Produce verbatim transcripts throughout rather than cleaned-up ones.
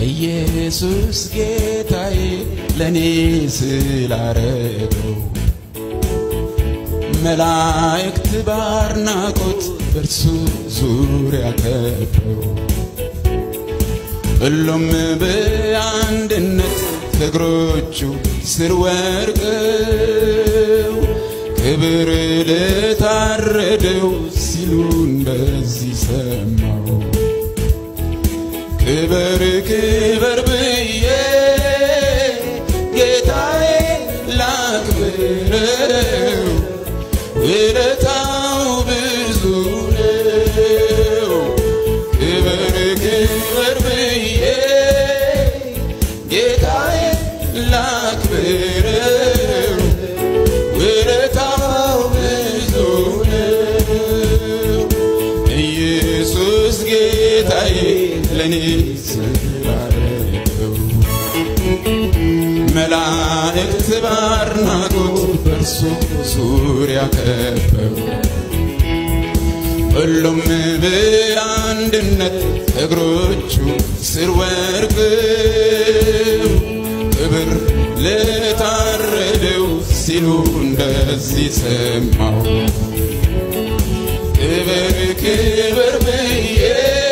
ኢየሱስ ጌታዬ ለኔ ስላረገው መላእክት ባርናቆት በርሱ ዙሪያ ከበው ሁሉም በአንድነት ከእግሮቹ ስር ወድቀው ክብር ለታረደው ሲሉ እንደዚህ ሰማሁ ክብር ክብር ብዬ ጌታዬ ላክብረው ውለታው ብዙ ነው ክብር ክብር ብዬ ጌታዬ ላክብረው ውለታው ብዙ ነው ኢየሱስ ጌታዬ ለኔ ስላረገው መላእክት ባርናቆት በርሱ ዙሪያ ከበው ሁሉም በአንድነት እግሮቹ ስር ወድቀው ክብር ለታረደው ሲሉ እንደዚህ ሰማሁ ክብር ክብር ብዬ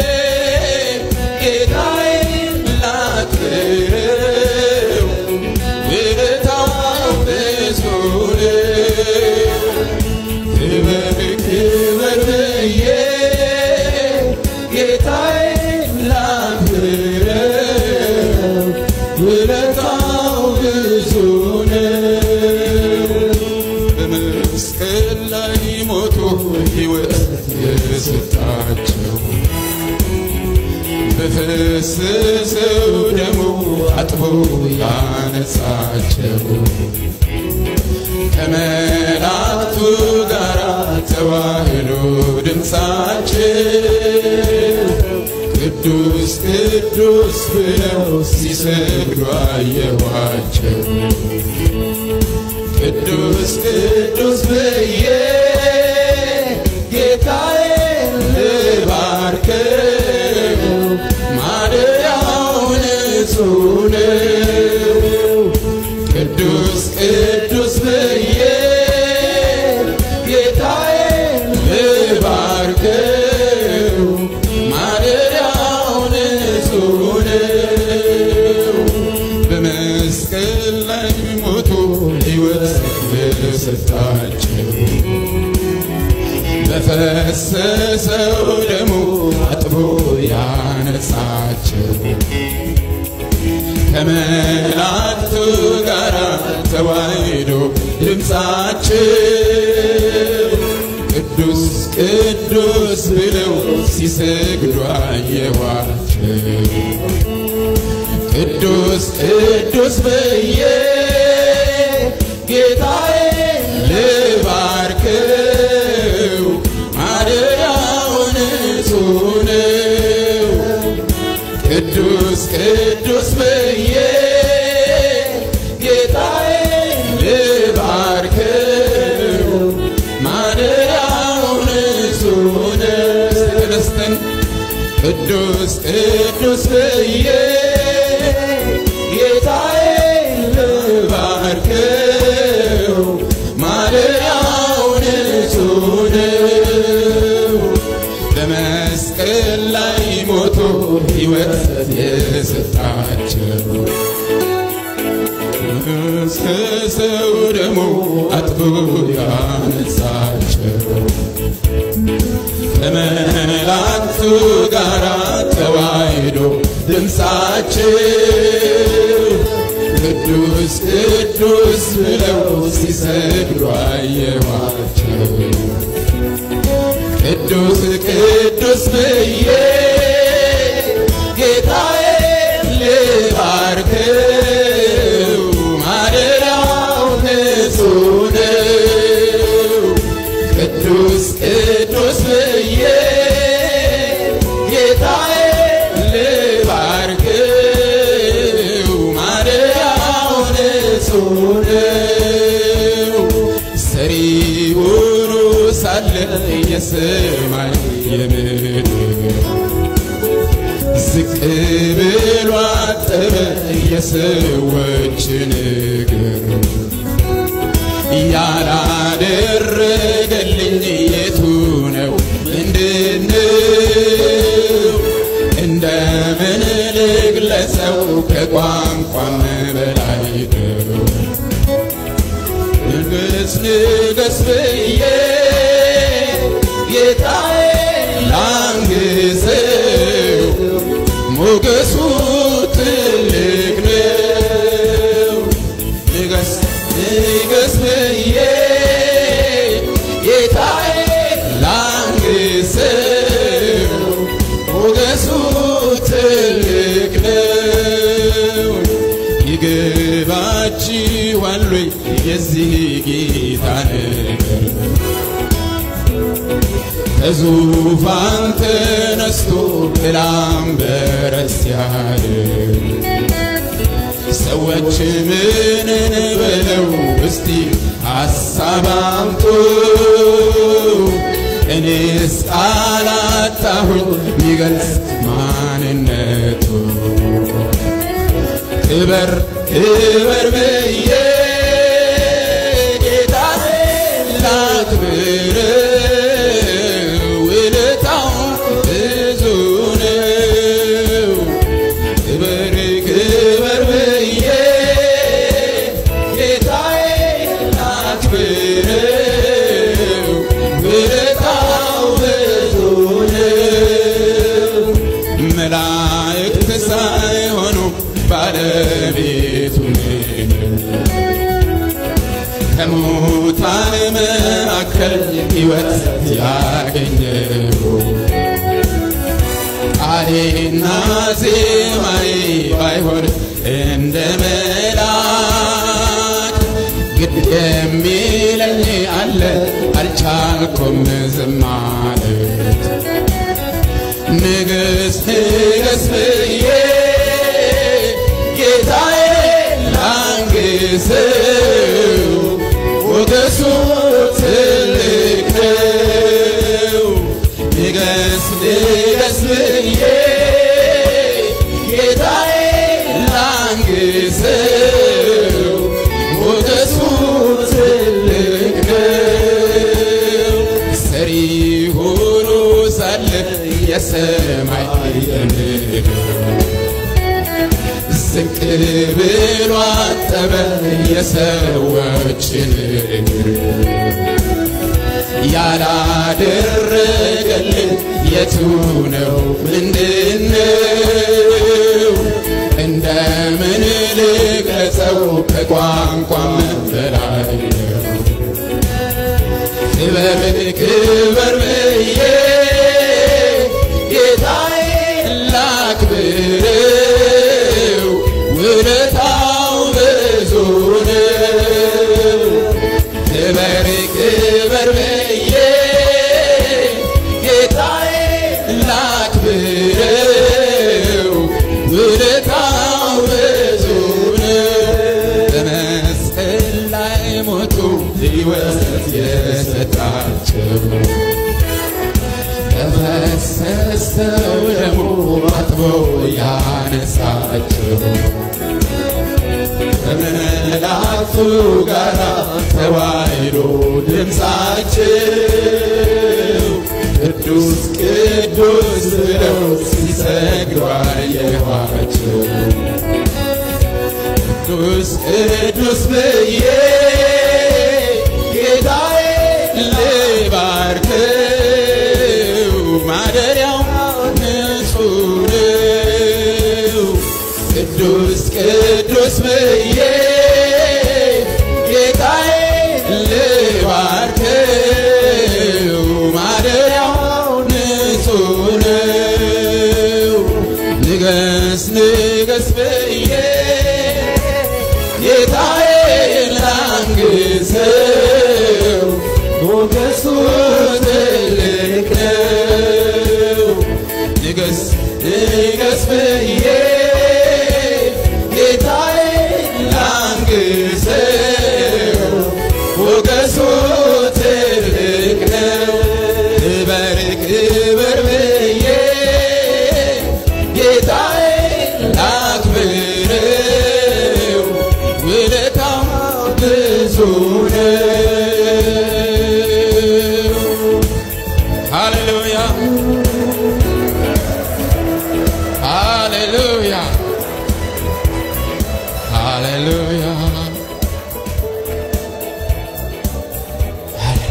ጌታዬ ላክብረው ውለታው ብዙ ነው ክብር ክብር ብዬ ጌታዬ ላክብረው ውለታው ብዙ ነው በመስቀል ላይ ሞቶ ሕይወት የሰጣቸው በፈሰሰው ደሙ አጥቦ ያነጻቸው ከመላእክቱ ጋር ተዋህዶ ድምፃቸው ቅዱስ ቅዱስ ብለው ሲሰግዱ አየኋቸው ቅዱስ ቅዱስ ብዬ ጌታዬ ልባርከው ማደሪያው ንጹህ ነው ቅዱስ ቅዱስ ብዬ ጌታዬ ልባርከው ማደሪያው ንጹህ ነው በመስቀል ላይ ሞቶ ሕይወት የሰጣቸው በፈሰሰው ደሙ አጥቦ ያነጻቸው ከመላእክቱ ጋር ተዋህዶ ድምፃቸው ቅዱስ ቅዱስ ብለው ሲሰግዱ አየኋቸው ቅዱስ ቅዱስ ብዬ ጌታዬ ልባርከው ማደሪያው ንጹህ ነው ቅዱስ ቅዱስ ብዬ ጌታዬ ልባርከው ማደሪያው ንጹህ ነው ተነስተን ቅዱስ ቅዱስ ብዬ ጌታዬ ልባርከው ማደሪያው ንጹህ ነው በመስቀል ላይ ሞቶ ሕይወት የሰጣቸው በፈሰሰው ደሙ አጥቦ ያነጻቸው ከመላእክቱ ጋር ተዋህዶ ድምፃቸው ቅዱስ ቅዱስ ብለው ሲሰግዱ አየኋቸው ቅዱስ ቅዱስ ብዬ ጌታዬ ልባርከው ማደሪያው ንጹህ ነው ቅዱስ ቅዱስ ብዬ ጌታዬ ልባርከው ማደሪያው ንጹህ ነው ሰሪውኑ ሳለ የሰማይ የምድር ዝቅ ብሏል አጠበ የሰዎችን እግር ያላደረገልኝ የቱ ነው ምንድነው እንደምን ልግለጸው ከቋንቋም በላይ ነው ንግስ ንግስ ብዬ ጌታዬ ላንግሰው ሞገሱ ትልቅ ነው ንግስ ንግስ ብዬ ጌታዬ ላንግሰው ሞገሱ ትልቅ ነው ይገባችኋል ወይ የዚህ ጌታ ነገር ከዙፋን ተነስቶ ላምበረስ ያድር ሰዎች ምን እንበለው እስቲ ሐሳብ አምጡ እኔስ አላጣሁኝ ሚገልጽ ማንነቱ ክበር ክበር ብዬ ጌታዬ ላክብረው ውለታው ብዙ ነው ክበር ክበር ብዬ ጌታዬ ላክብረው ውለታው ብዙ ነው መላእክት ሳይሆኑ ባለቤቱ ከሙታን መካከል ሕይወት ያገኘው ቃሌና ዜማዬ ባይሆን እንደ መላክ ግድ የሚለኝ አለ አልቻልኩም ዝም ማለት ንግስ ንግስ ብዬ ጌታዬ ላንግሰው ሞገሱ ትልቅ ነው ንግስ ንግስ ብዬ ጌታዬ ላንግሰው ሞገሱ ትልቅ ነው ሰሪ ሆኖ ሳለ የሰማይ ምድር ዝቅ ብሎ አጠበ የሰዎችን እግር ያላደረገልኝ የቱ ነው ምንድነው እንደምን ልግለጸው ከቋንቋም በላይ ነው ክበር ክበር ብዬ ጌታዬ ላክብረው ውለታው ብዙ ነው ክበር ክበር ብዬ ጌታዬ ላክብረው ውለታው ብዙ ነው በመስቀል ላይ ሞቱ ሕይወት የሰጣቸው በፈሰሰው ደሙ አጥቦ ያነሳቸው ከመላእክቱ ጋር ተዋሕዶ ድምፃቸው ቅዱስ ቅዱስ ብለው ሲሰግዱ አየኋቸው ቅዱስ ቅዱስ ብዬ ጌታዬ ልባርከው ማደሪያው ንጹሕ ነው ቅዱስ ቅዱስ ብዬ ጌታዬ ልባርከው ማደሪያው ንጹሕ ነው ንገስ ንገስ ብዬ ጌታዬ ላንግሰው ሞገሱ ትልቅ ነው ንገስ ንገስ ብዬ ጌታዬ ላንግሰው ሞገሱ ትልቅ ነው ክበር ክበር ብዬ ጌታዬ ላክብረው Hallelujah.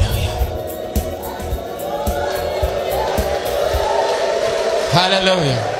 Hallelujah. Hallelujah.